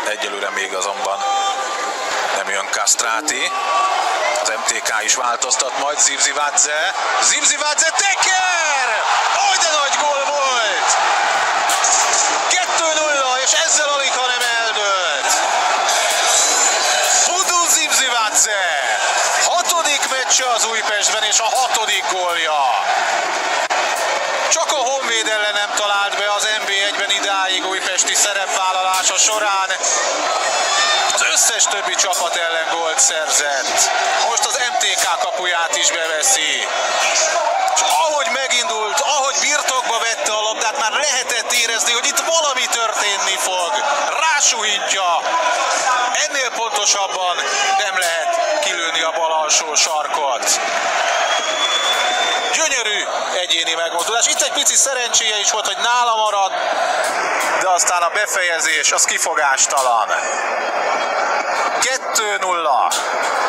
egyelőre még azonban nem jön Castrati. Az MTK is változtat majd. Zivzivadze. Zivzivadze teker! Oly de nagy gól volt! 2-0, és ezzel alig, ha nem eldőlt. Budú Zivzivadze. 6. meccse az Újpestben, és a 6. gólja. Csak a Honvéd ellen nem talált be az NB1-ben idáig újpesti szerepvállalása során. Az összes többi csapat ellen gólt szerzett. Most az MTK kapuját is beveszi. És ahogy megindult, ahogy birtokba vette a labdát, már lehetett érezni, hogy itt valami történni fog. Rásújtja. Ennél pontosabban nem lehet kilőni a bal alsó sarkot. Gyönyörű egyéni megmozdulás. Itt egy pici szerencséje is volt, hogy nála marad, de aztán a befejezés az kifogástalan. 2-0.